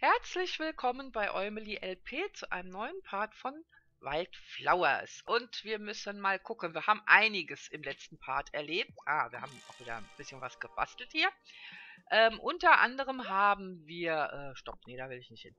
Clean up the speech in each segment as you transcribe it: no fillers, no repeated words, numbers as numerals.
Herzlich willkommen bei Eumeli LP zu einem neuen Part von Wildflowers. Und wir müssen mal gucken, wir haben einiges im letzten Part erlebt. Wir haben auch wieder ein bisschen was gebastelt hier. Unter anderem haben wir, stopp, nee, da will ich nicht hin.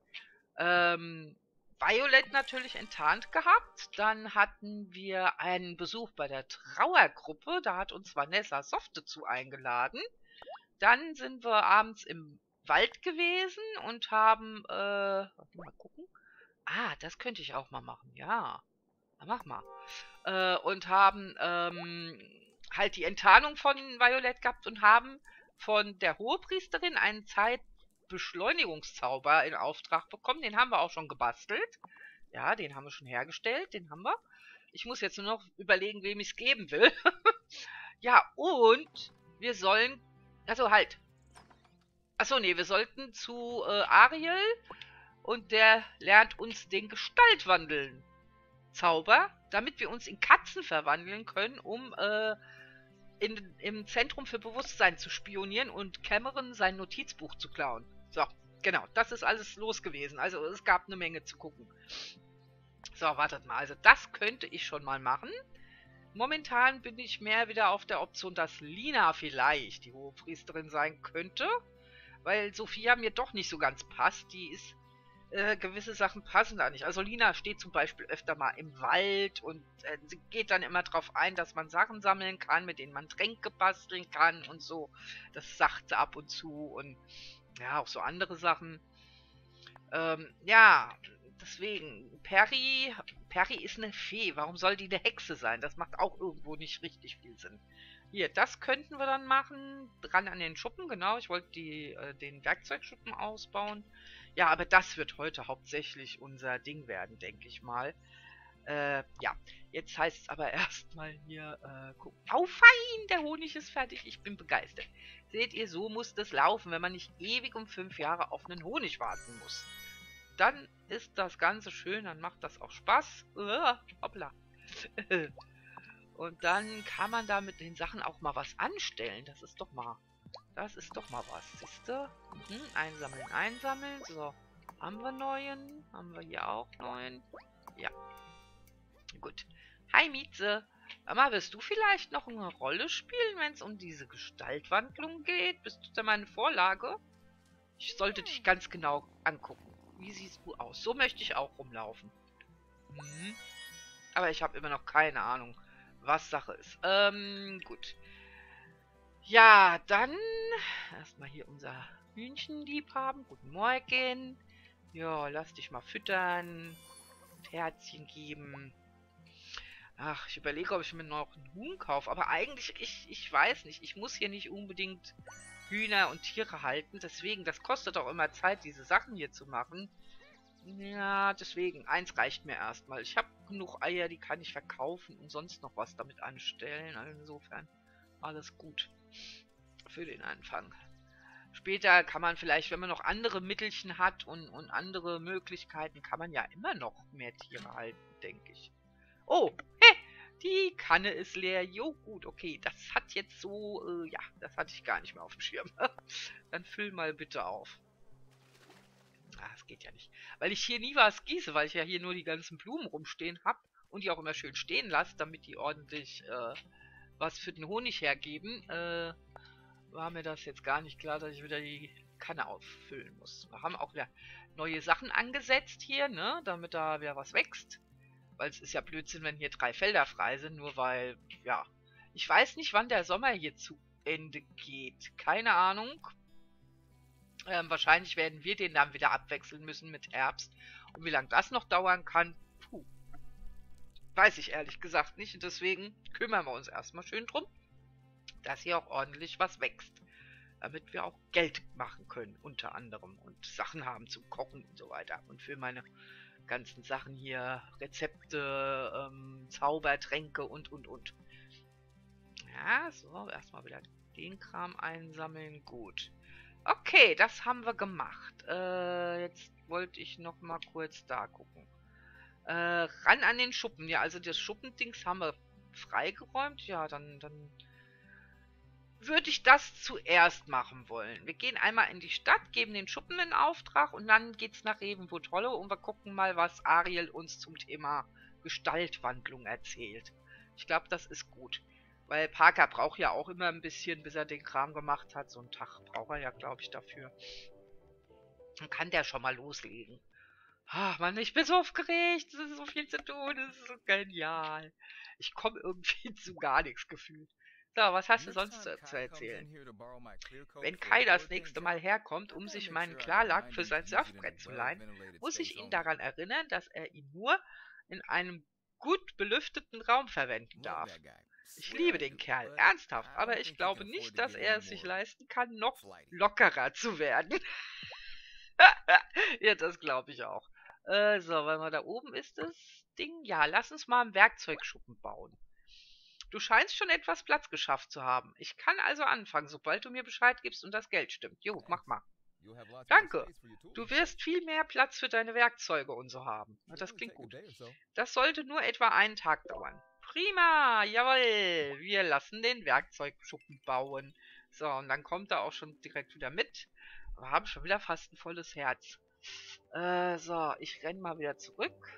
Violet natürlich enttarnt gehabt. Dann hatten wir einen Besuch bei der Trauergruppe. Da hat uns Vanessa Soft dazu eingeladen. Dann sind wir abends im Wald gewesen und haben, warte mal gucken. Das könnte ich auch mal machen, ja. Na, mach mal. Und haben halt die Enttarnung von Violet gehabt und haben von der Hohepriesterin einen Zeitbeschleunigungszauber in Auftrag bekommen. Den haben wir auch schon gebastelt. Ja, den haben wir schon hergestellt, den haben wir. Ich muss jetzt nur noch überlegen, wem ich es geben will. Ja, und wir sollen, also halt, achso, nee, wir sollten zu Ariel und der lernt uns den Gestaltwandeln Zauber, damit wir uns in Katzen verwandeln können, um im Zentrum für Bewusstsein zu spionieren und Cameron sein Notizbuch zu klauen. So, genau, das ist alles los gewesen. Also es gab eine Menge zu gucken. So, wartet mal, also das könnte ich schon mal machen. Momentan bin ich mehr wieder auf der Option, dass Lina vielleicht die Hohepriesterin sein könnte. Weil Sophia mir doch nicht so ganz passt. Die ist, gewisse Sachen passen da nicht. Also Lina steht zum Beispiel öfter mal im Wald und sie geht dann immer darauf ein, dass man Sachen sammeln kann, mit denen man Tränke basteln kann und so. Das sagt sie ab und zu und ja, auch so andere Sachen. Ja, deswegen, Perry ist eine Fee. Warum soll die eine Hexe sein? Das macht auch irgendwo nicht richtig viel Sinn. Hier, das könnten wir dann machen. Dran an den Schuppen, genau. Ich wollte den Werkzeugschuppen ausbauen. Ja, aber das wird heute hauptsächlich unser Ding werden, denke ich mal. Ja, jetzt heißt es aber erstmal hier gucken. Oh, fein, der Honig ist fertig. Ich bin begeistert. Seht ihr, so muss das laufen, wenn man nicht ewig um 5 Jahre auf einen Honig warten muss. Dann ist das Ganze schön, dann macht das auch Spaß. Hoppla. Und dann kann man da mit den Sachen auch mal was anstellen. Das ist doch mal was. Siehst du? Einsammeln, einsammeln. So, haben wir neuen? Haben wir hier auch neuen? Ja. Gut. Hi Mieze. Mama, wirst du vielleicht noch eine Rolle spielen, wenn es um diese Gestaltwandlung geht? Bist du da meine Vorlage? Ich sollte dich ganz genau angucken. Wie siehst du aus? So möchte ich auch rumlaufen. Aber ich habe immer noch keine Ahnung, was Sache ist. Gut. Ja, dann erstmal hier unser Hühnchenliebhaben. Guten Morgen. Ja, lass dich mal füttern. Und Herzchen geben. Ach, ich überlege, ob ich mir noch einen Huhn kaufe. Aber eigentlich, ich weiß nicht. Ich muss hier nicht unbedingt Hühner und Tiere halten. Deswegen, das kostet auch immer Zeit, diese Sachen hier zu machen. Ja, deswegen, eins reicht mir erstmal. Ich habe genug Eier, die kann ich verkaufen und sonst noch was damit anstellen. Also insofern alles gut für den Anfang. Später kann man vielleicht, wenn man noch andere Mittelchen hat und andere Möglichkeiten, kann man ja immer noch mehr Tiere halten, denke ich. Oh, die Kanne ist leer. Jo, gut, okay. Das hat jetzt so, ja, das hatte ich gar nicht mehr auf dem Schirm. Dann füll mal bitte auf. Das geht ja nicht. Weil ich hier nie was gieße, weil ich ja hier nur die ganzen Blumen rumstehen habe und die auch immer schön stehen lasse, damit die ordentlich was für den Honig hergeben. War mir das jetzt gar nicht klar, dass ich wieder die Kanne auffüllen muss. Wir haben auch wieder neue Sachen angesetzt hier, ne, damit da wieder was wächst. Weil es ist ja Blödsinn, wenn hier 3 Felder frei sind, nur weil, ja, ich weiß nicht, wann der Sommer hier zu Ende geht. Keine Ahnung. Wahrscheinlich werden wir den dann wieder abwechseln müssen mit Herbst. Und wie lange das noch dauern kann, puh, weiß ich ehrlich gesagt nicht. Und deswegen kümmern wir uns erstmal schön drum, dass hier auch ordentlich was wächst. Damit wir auch Geld machen können, unter anderem. Und Sachen haben zum Kochen und so weiter. Und für meine ganzen Sachen hier, Rezepte, Zaubertränke und. Ja, so, erstmal wieder den Kram einsammeln. Gut. Okay, das haben wir gemacht. Jetzt wollte ich noch mal kurz da gucken. Ran an den Schuppen. Ja, also das Schuppendings haben wir freigeräumt. Ja, dann würde ich das zuerst machen wollen. Wir gehen einmal in die Stadt, geben den Schuppen in Auftrag und dann geht's nach Ravenwood Hollow und wir gucken mal, was Ariel uns zum Thema Gestaltwandlung erzählt. Ich glaube, das ist gut. Weil Parker braucht ja auch immer ein bisschen, bis er den Kram gemacht hat. So einen Tag braucht er ja, glaube ich, dafür. Dann kann der schon mal loslegen. Ach Mann, ich bin so aufgeregt. Es ist so viel zu tun. Es ist so genial. Ich komme irgendwie zu gar nichts gefühlt. So, was hast du sonst zu erzählen? Wenn Kai das nächste Mal herkommt, um sich meinen Klarlack für sein Surfbrett zu leihen, muss ich ihn daran erinnern, dass er ihn nur in einem gut belüfteten Raum verwenden darf. Ich liebe den Kerl, ernsthaft, aber ich glaube nicht, dass er es sich leisten kann, noch lockerer zu werden. Ja, das glaube ich auch. So, weil mal da oben ist das Ding. Ja, lass uns mal einen Werkzeugschuppen bauen. Du scheinst schon etwas Platz geschafft zu haben. Ich kann also anfangen, sobald du mir Bescheid gibst und das Geld stimmt. Jo, mach mal. Danke. Du wirst viel mehr Platz für deine Werkzeuge und so haben. Na, das klingt gut. Das sollte nur etwa einen Tag dauern. Prima, jawohl. Wir lassen den Werkzeugschuppen bauen. So, und dann kommt er auch schon direkt wieder mit. Wir haben schon wieder fast ein volles Herz. So, ich renne mal wieder zurück.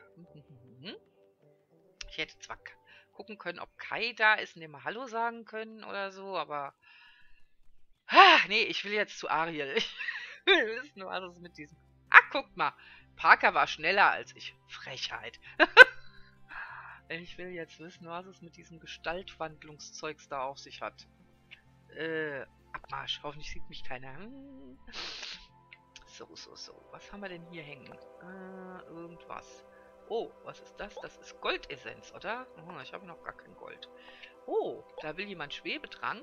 Ich hätte zwar gucken können, ob Kai da ist und dem mal Hallo sagen können oder so, aber... nee, ich will jetzt zu Ariel. Ich will wissen, was es mit diesem... Ach, guckt mal. Parker war schneller als ich. Frechheit. Ich will jetzt wissen, was es mit diesem Gestaltwandlungszeugs da auf sich hat. Abmarsch. Hoffentlich sieht mich keiner. So. Was haben wir denn hier hängen? Irgendwas. Oh, was ist das? Das ist Goldessenz, oder? Oh, ich habe noch gar kein Gold. Oh, da will jemand Schwebetrank.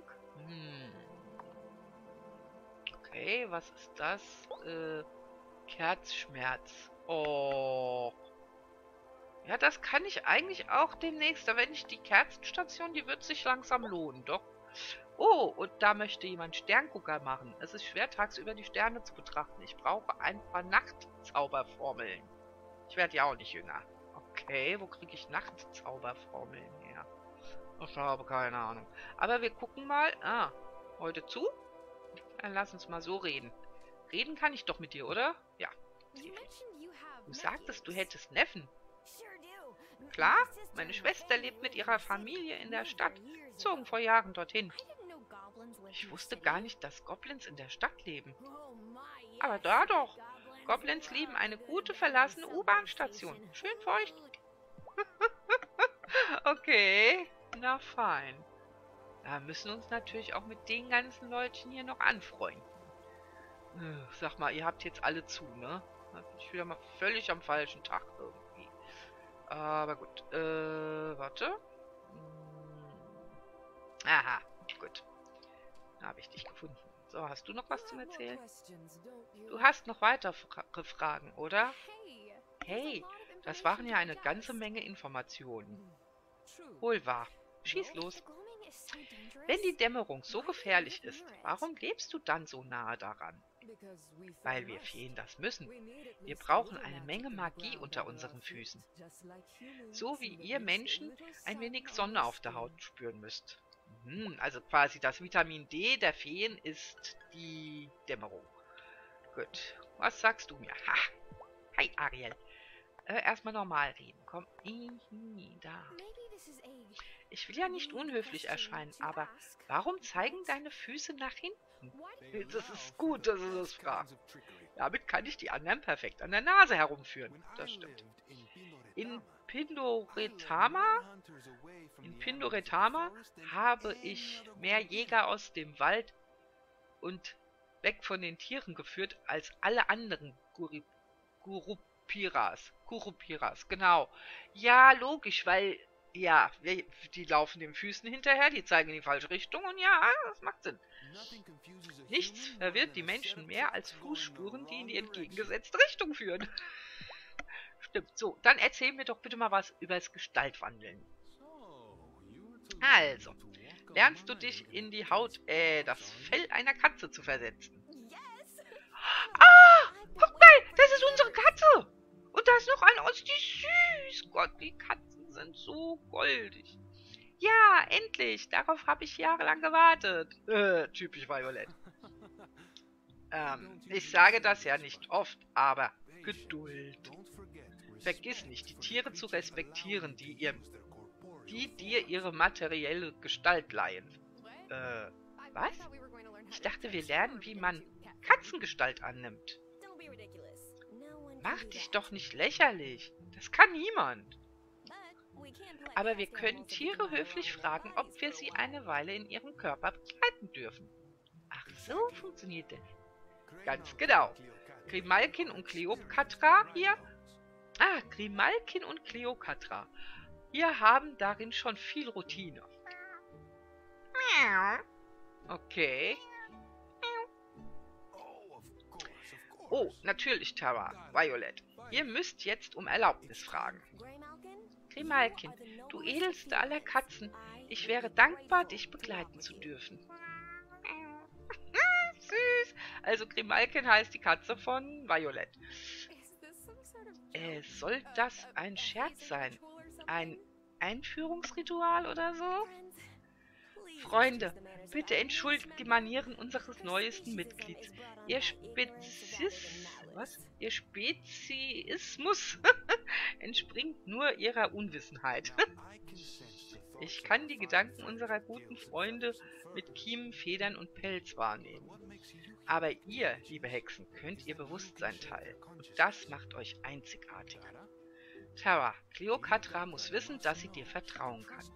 Okay, was ist das? Kerzschmerz. Oh. Ja, das kann ich eigentlich auch demnächst. Da wenn ich die Kerzenstation, die wird sich langsam lohnen, doch. Oh, und da möchte jemand Sterngucker machen. Es ist schwer, tagsüber die Sterne zu betrachten. Ich brauche ein paar Nachtzauberformeln. Ich werde ja auch nicht jünger. Okay, wo kriege ich Nachtzauberformeln her? Ich habe keine Ahnung. Aber wir gucken mal. Ah, heute zu? Dann lass uns mal so reden. Reden kann ich doch mit dir, oder? Ja. Du sagtest, du hättest Neffen. Klar, meine Schwester lebt mit ihrer Familie in der Stadt. Zogen vor Jahren dorthin. Ich wusste gar nicht, dass Goblins in der Stadt leben. Aber da doch. Goblins lieben eine gute, verlassene U-Bahn-Station. Schön feucht. Okay, na fein. Da müssen uns natürlich auch mit den ganzen Leuten hier noch anfreunden. Sag mal, ihr habt jetzt alle zu, ne? Da bin ich wieder mal völlig am falschen Tag irgendwie. Aber gut, warte. Aha, gut. Da habe ich dich gefunden. So, hast du noch was zum Erzählen? Du hast noch weitere Fragen, oder? Hey, das waren ja eine ganze Menge Informationen. Wohl wahr. Schieß los. Wenn die Dämmerung so gefährlich ist, warum lebst du dann so nahe daran? Weil wir Feen das müssen. Wir brauchen eine Menge Magie unter unseren Füßen. So wie ihr Menschen ein wenig Sonne auf der Haut spüren müsst. Also quasi das Vitamin D der Feen ist die Dämmerung. Gut. Was sagst du mir? Ha! Hi, Ariel. Erstmal normal reden. Komm. Da. Ich will ja nicht unhöflich erscheinen, aber warum zeigen deine Füße nach hinten? Das ist gut, dass du das fragst. Damit kann ich die anderen perfekt an der Nase herumführen. Das stimmt. In Pindoretama habe ich mehr Jäger aus dem Wald und weg von den Tieren geführt als alle anderen Gurupiras. Gurupiras, genau. Ja, logisch, weil, ja, die laufen den Füßen hinterher, die zeigen in die falsche Richtung und ja, das macht Sinn. Nichts verwirrt die Menschen mehr als Fußspuren, die in die entgegengesetzte Richtung führen. Stimmt, so, dann erzähl mir doch bitte mal was über das Gestaltwandeln. Also, lernst du dich in die Haut, das Fell einer Katze zu versetzen? Ah, guck mal, das ist unsere Katze. Und da ist noch eine aus, die süß. Gott, die Katzen sind so goldig. Ja, endlich. Darauf habe ich jahrelang gewartet. Typisch Violet. Ich sage das ja nicht oft, aber Geduld. Vergiss nicht, die Tiere zu respektieren, die dir ihre materielle Gestalt leihen. Was? Ich dachte, wir lernen, wie man Katzengestalt annimmt. Mach dich doch nicht lächerlich. Das kann niemand. Aber wir können Tiere höflich fragen, ob wir sie eine Weile in ihrem Körper begleiten dürfen. Ach, so funktioniert das. Ganz genau. Grimalkin und Kleopatra hier. Grimalkin und Kleopatra. Wir haben darin schon viel Routine. Okay. Oh, natürlich, Tara. Violet. Ihr müsst jetzt um Erlaubnis fragen. Grimalkin, du edelste aller Katzen. Ich wäre dankbar, dich begleiten zu dürfen. Süß. Also Grimalkin heißt die Katze von Violet. Soll das ein Scherz sein? Ein Einführungsritual oder so? Freunde, bitte entschuldigt die Manieren unseres neuesten Mitglieds. Ihr Speziismus entspringt nur ihrer Unwissenheit. Ich kann die Gedanken unserer guten Freunde mit Kiemen, Federn und Pelz wahrnehmen. Aber ihr, liebe Hexen, könnt ihr Bewusstsein teilen. Und das macht euch einzigartig. Tara, Kleopatra muss wissen, dass sie dir vertrauen kann.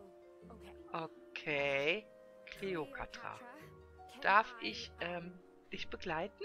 Okay, Kleopatra. Darf ich dich begleiten?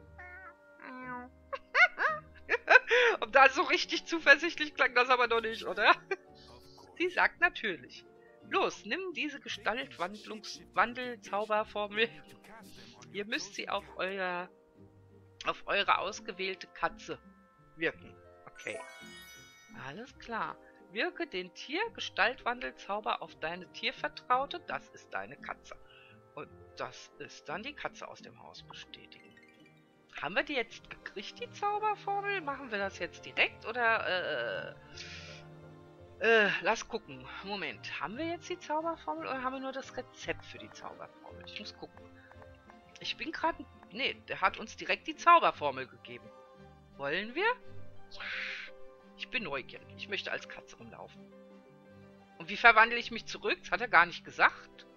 Und da so richtig zuversichtlich klang das aber noch nicht, oder? Sie sagt natürlich. Los, nimm diese Gestaltwandel-Zauberformel. Ihr müsst sie auf eure ausgewählte Katze wirken. Okay. Alles klar. Wirke den Tier-Gestaltwandel-Zauber auf deine Tiervertraute. Das ist deine Katze. Und das ist dann die Katze aus dem Haus bestätigen. Haben wir die jetzt gekriegt, die Zauberformel? Machen wir das jetzt direkt oder lass gucken. Moment, haben wir jetzt die Zauberformel oder haben wir nur das Rezept für die Zauberformel? Ich muss gucken. Ich bin gerade... Nee, der hat uns direkt die Zauberformel gegeben. Wollen wir? Ja. Ich bin neugierig. Ich möchte als Katze rumlaufen. Und wie verwandle ich mich zurück? Das hat er gar nicht gesagt.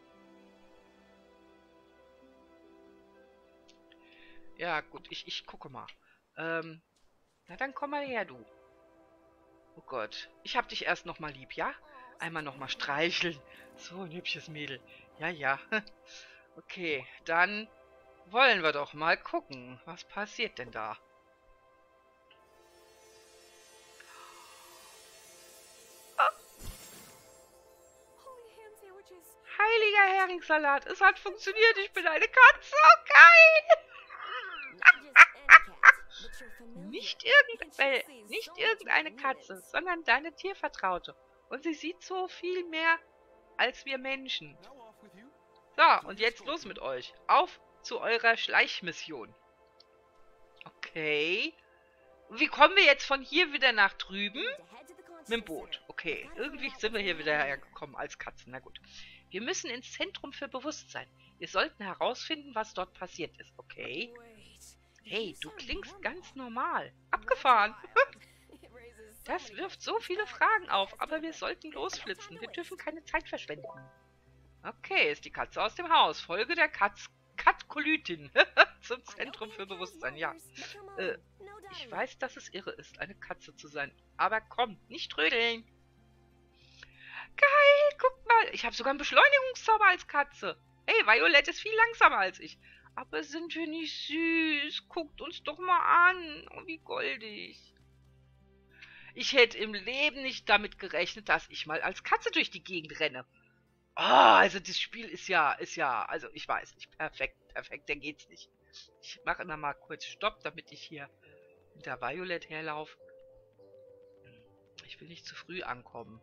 Ja, gut, ich gucke mal. Na dann komm mal her, du. Oh Gott. Ich hab dich erst nochmal lieb, ja? Einmal nochmal streicheln. So ein hübsches Mädel. Ja, ja. Okay, dann wollen wir doch mal gucken. Was passiert denn da? Heiliger Heringssalat, es hat funktioniert, ich bin eine Katze, oh geil! Nicht irgendeine Katze, sondern deine Tiervertraute. Und sie sieht so viel mehr als wir Menschen. So, und jetzt los mit euch. Auf zu eurer Schleichmission. Okay. Und wie kommen wir jetzt von hier wieder nach drüben? Mit dem Boot. Okay, irgendwie sind wir hier wieder hergekommen als Katzen. Na gut. Wir müssen ins Zentrum für Bewusstsein. Wir sollten herausfinden, was dort passiert ist. Okay. Hey, du klingst ganz normal. Abgefahren. Das wirft so viele Fragen auf, aber wir sollten losflitzen. Wir dürfen keine Zeit verschwenden. Okay, ist die Katze aus dem Haus. Folge der Katkolytin zum Zentrum für Bewusstsein. Ja. Ich weiß, dass es irre ist, eine Katze zu sein. Aber komm, nicht trödeln. Geil, guck mal. Ich habe sogar einen Beschleunigungszauber als Katze. Hey, Violet ist viel langsamer als ich. Aber sind wir nicht süß? Guckt uns doch mal an. Oh, wie goldig. Ich hätte im Leben nicht damit gerechnet, dass ich mal als Katze durch die Gegend renne. Also das Spiel ist ja, also ich weiß nicht, perfekter geht's nicht. Ich mache immer mal kurz Stopp, damit ich hier hinter Violet herlaufe. Ich will nicht zu früh ankommen.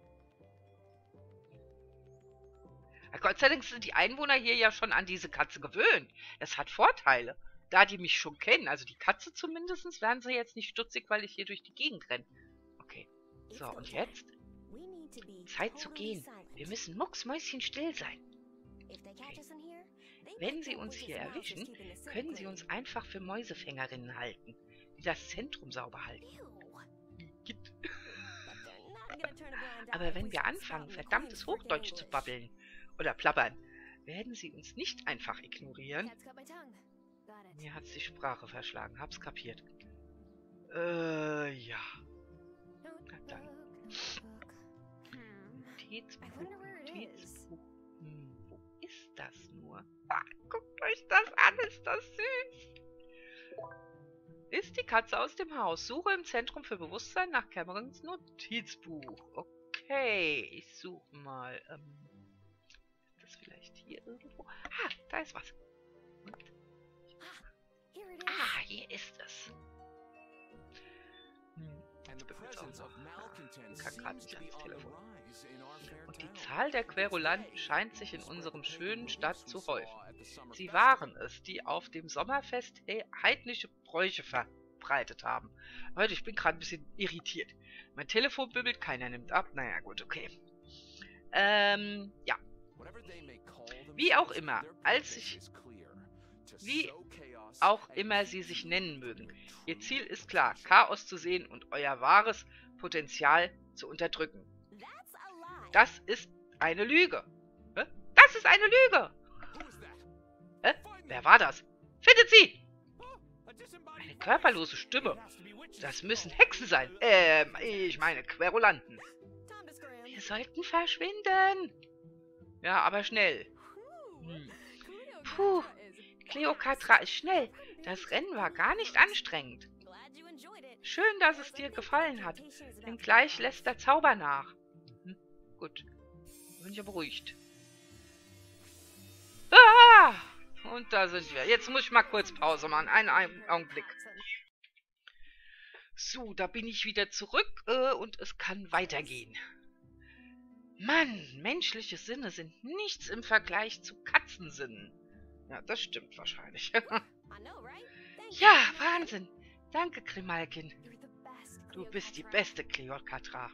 Gott sei Dank sind die Einwohner hier ja schon an diese Katze gewöhnt. Das hat Vorteile. Da die mich schon kennen, also die Katze zumindest, werden sie jetzt nicht stutzig, weil ich hier durch die Gegend renne. Okay. So, und jetzt? Zeit zu gehen. Wir müssen mucksmäuschenstill sein. Okay. Wenn sie uns hier erwischen, können sie uns einfach für Mäusefängerinnen halten, die das Zentrum sauber halten. Aber wenn wir anfangen, verdammtes Hochdeutsch zu babbeln oder plappern, werden sie uns nicht einfach ignorieren. Mir hat's die Sprache verschlagen, hab's kapiert. Ja. Na dann. Notizbuch, Notizbuch. Wo ist das nur? Ah, guckt euch das an, ist das süß. Ist die Katze aus dem Haus? Suche im Zentrum für Bewusstsein nach Camerons Notizbuch. Okay, ich suche mal. Ist das vielleicht hier irgendwo? Ah, da ist was. Und? Ah, hier ist es. Jetzt bimmelt's auch noch. Kann gerade nicht ans Telefon. Und die Zahl der Querulanten scheint sich in unserem schönen Stadt zu häufen. Sie waren es, die auf dem Sommerfest heidnische Bräuche verbreitet haben. Leute, ich bin gerade ein bisschen irritiert. Mein Telefon bimmelt, keiner nimmt ab. Naja, gut, okay. Ja. Wie auch immer, wie auch immer sie sich nennen mögen. Ihr Ziel ist klar, Chaos zu sehen und euer wahres Potenzial zu unterdrücken. Das ist eine Lüge. Hä? Das ist eine Lüge! Hä? Wer war das? Findet sie! Eine körperlose Stimme. Das müssen Hexen sein. Ich meine Querulanten. Wir sollten verschwinden. Ja, aber schnell. Puh. Kleopatra ist schnell. Das Rennen war gar nicht anstrengend. Schön, dass es dir gefallen hat. Denn gleich lässt der Zauber nach. Gut. Bin ich ja beruhigt. Ah! Und da sind wir. Jetzt muss ich mal kurz Pause machen. Einen Augenblick. So, da bin ich wieder zurück und es kann weitergehen. Mann, menschliche Sinne sind nichts im Vergleich zu Katzensinnen. Ja, das stimmt wahrscheinlich. Ja, Wahnsinn. Danke, Grimalkin. Du bist die beste, Kleopatra.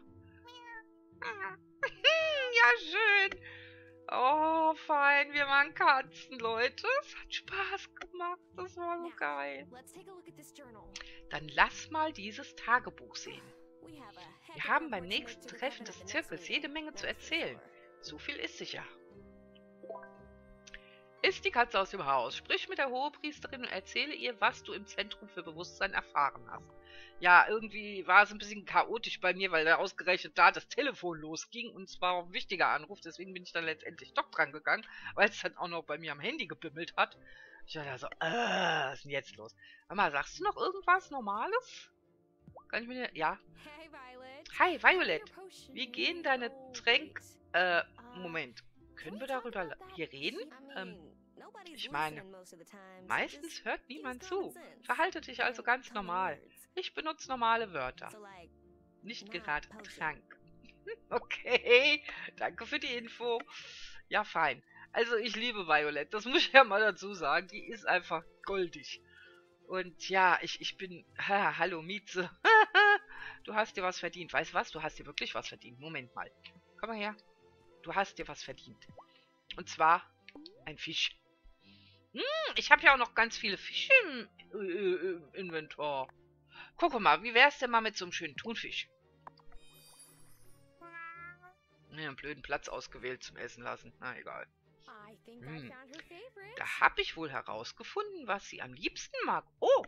Ja, schön. Oh, fein. Wir waren Katzen, Leute. Es hat Spaß gemacht. Das war so geil. Dann lass mal dieses Tagebuch sehen. Wir haben beim nächsten Treffen des Zirkels jede Menge zu erzählen. So viel ist sicher. Ist die Katze aus dem Haus. Sprich mit der Hohepriesterin und erzähle ihr, was du im Zentrum für Bewusstsein erfahren hast. Ja, irgendwie war es ein bisschen chaotisch bei mir, weil da ausgerechnet da das Telefon losging und es war auch ein wichtiger Anruf, deswegen bin ich dann letztendlich doch dran gegangen, weil es dann auch noch bei mir am Handy gebimmelt hat. Ich war da so, was ist denn jetzt los? Mama, sagst du noch irgendwas Normales? Kann ich mir... Ja. Hi, Violet. Wie gehen deine Tränke... Moment. Können wir darüber hier reden? Ich meine, meistens hört niemand zu. Verhalte dich also ganz normal. Ich benutze normale Wörter. Nicht gerade Trank. Okay, danke für die Info. Ja, fein. Also ich liebe Violet, das muss ich ja mal dazu sagen. Die ist einfach goldig. Und ja, ich bin... hallo, Mieze. Du hast dir was verdient. Weißt du was? Du hast dir wirklich was verdient. Moment mal. Komm mal her. Du hast dir was verdient. Und zwar ein Fisch. Ich habe ja auch noch ganz viele Fische im Inventar. Guck mal, wie wär's denn mal mit so einem schönen Thunfisch? Ja, einen blöden Platz ausgewählt zum Essen lassen. Na, egal. Da habe ich wohl herausgefunden, was sie am liebsten mag. Oh!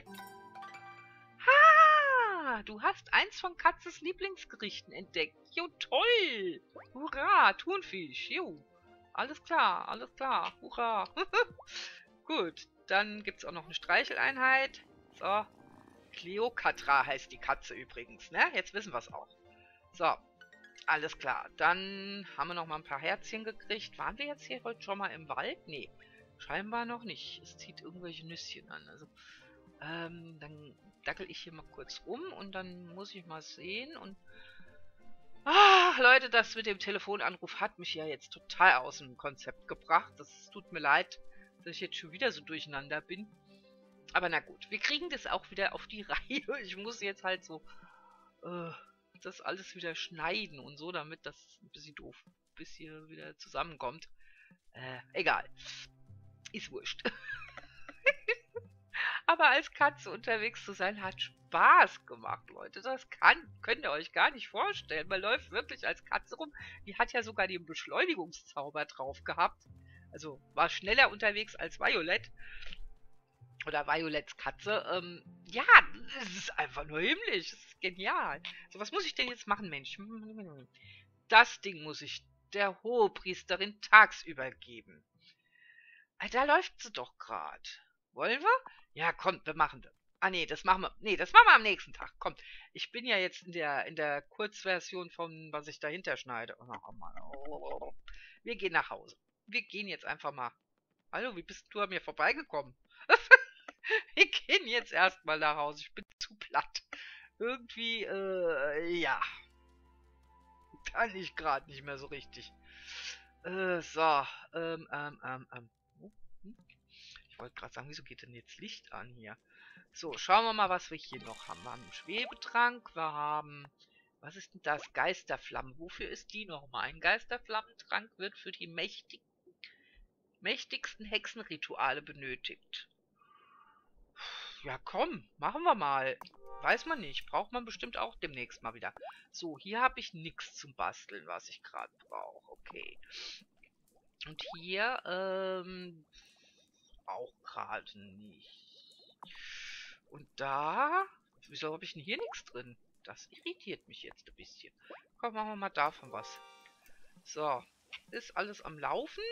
Ha! Du hast eins von Katzes Lieblingsgerichten entdeckt. Jo, toll! Hurra, Thunfisch. Jo. Alles klar, alles klar. Hurra. Gut, dann gibt es auch noch eine Streicheleinheit. So. Kleopatra heißt die Katze übrigens, ne? Jetzt wissen wir es auch. So. Alles klar. Dann haben wir noch mal ein paar Herzchen gekriegt. Waren wir jetzt hier heute schon mal im Wald? Nee. Scheinbar noch nicht. Es zieht irgendwelche Nüsschen an. Also, dann dackel ich hier mal kurz rum und dann muss ich mal sehen und... Ah, Leute, das mit dem Telefonanruf hat mich ja jetzt total aus dem Konzept gebracht. Das tut mir leid, dass ich jetzt schon wieder so durcheinander bin. Aber na gut, wir kriegen das auch wieder auf die Reihe. Ich muss jetzt halt so das alles wieder schneiden und so, damit das ein bisschen doof, bis hier wieder zusammenkommt. Egal. Ist wurscht. Aber als Katze unterwegs zu sein, hat Spaß gemacht, Leute. Das könnt ihr euch gar nicht vorstellen. Man läuft wirklich als Katze rum. Die hat ja sogar den Beschleunigungszauber drauf gehabt. Also war schneller unterwegs als Violet. Oder Violets Katze. Ja, das ist einfach nur himmlisch. Das ist genial. So, was muss ich denn jetzt machen, Mensch? Das Ding muss ich der Hohepriesterin tagsüber geben. Da läuft sie doch gerade. Wollen wir? Ja, kommt, wir machen das. Ah, nee, das machen wir. Nee, das machen wir am nächsten Tag. Kommt. Ich bin ja jetzt in der Kurzversion von, was ich dahinter schneide. Oh, Mann. Oh. Wir gehen nach Hause. Wir gehen jetzt einfach mal. Hallo, wie bist du an mir vorbeigekommen? Wir gehen jetzt erstmal nach Hause. Ich bin zu platt. Irgendwie, ja. Kann ich gerade nicht mehr so richtig. So, Ich wollte gerade sagen, wieso geht denn jetzt Licht an hier? So, schauen wir mal, was wir hier noch haben. Wir haben einen Schwebetrank, wir haben... Was ist denn das? Geisterflammen. Wofür ist die nochmal? Ein Geisterflammentrank wird für die mächtigsten Hexenrituale benötigt. Ja, komm, machen wir mal. Weiß man nicht. Braucht man bestimmt auch demnächst mal wieder. So, hier habe ich nichts zum Basteln, was ich gerade brauche. Okay. Und hier, auch gerade nicht. Und da... Wieso habe ich denn hier nichts drin? Das irritiert mich jetzt ein bisschen. Komm, machen wir mal davon was. So. Ist alles am Laufen.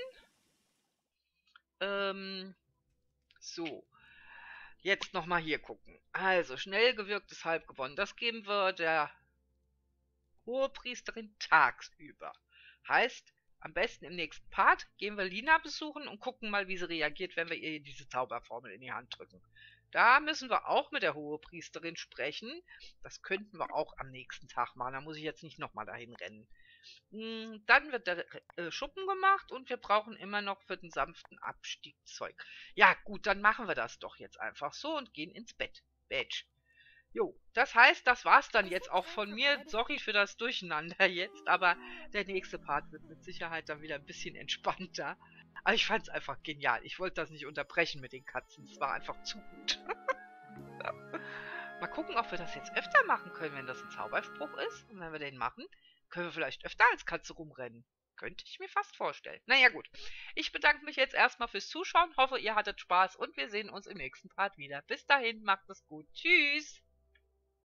So. Jetzt nochmal hier gucken. Also, schnell gewirktes Halbgewonnen. Das geben wir der Hohepriesterin tagsüber. Heißt, am besten im nächsten Part gehen wir Lina besuchen und gucken mal, wie sie reagiert, wenn wir ihr diese Zauberformel in die Hand drücken. Da müssen wir auch mit der Hohepriesterin sprechen. Das könnten wir auch am nächsten Tag machen. Da muss ich jetzt nicht nochmal dahin rennen. Dann wird der Schuppen gemacht und wir brauchen immer noch für den sanften Abstieg Zeug. Ja, gut, dann machen wir das doch jetzt einfach so und gehen ins Bett. Badge. Jo, das heißt, das war's dann jetzt auch von mir. Sorry für das Durcheinander jetzt, aber der nächste Part wird mit Sicherheit dann wieder ein bisschen entspannter. Aber ich fand's einfach genial. Ich wollte das nicht unterbrechen mit den Katzen. Es war einfach zu gut. Mal gucken, ob wir das jetzt öfter machen können, wenn das ein Zauberspruch ist. Und wenn wir den machen, können wir vielleicht öfter als Katze rumrennen. Könnte ich mir fast vorstellen. Naja gut, ich bedanke mich jetzt erstmal fürs Zuschauen. Hoffe, ihr hattet Spaß und wir sehen uns im nächsten Part wieder. Bis dahin, macht es gut. Tschüss.